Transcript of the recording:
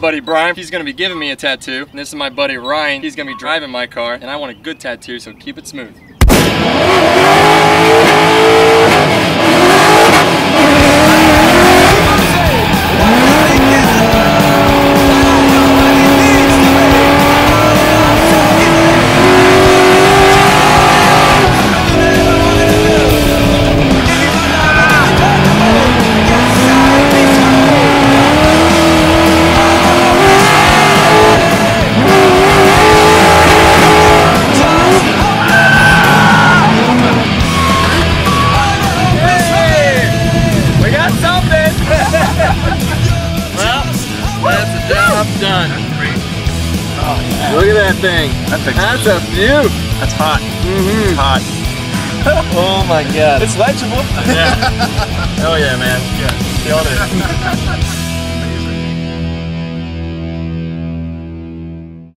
buddy Bryan. He's gonna be giving me a tattoo. And this is my buddy Ryan. He's gonna be driving my car, and I want a good tattoo, so keep it smooth. Done. Oh, yeah. Look at that thing. That's a view. That's hot. Mm-hmm. It's hot. Oh my god. It's legible. Yeah. Oh yeah, man. Yeah. Killed it.